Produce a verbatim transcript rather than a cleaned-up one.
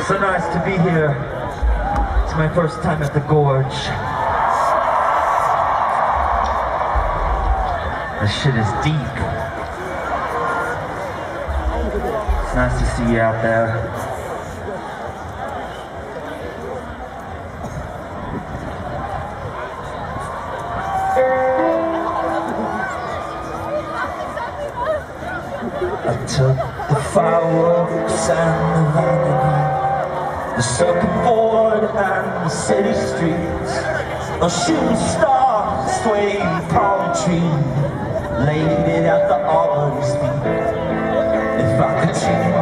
So nice to be here. It's my first time at the Gorge. This shit is deep. It's nice to see you out there. I took the fireworks and the vanity, the circuit board and the city streets, a shooting star, swaying palm tree, laid it at the Auburn feet. If I could change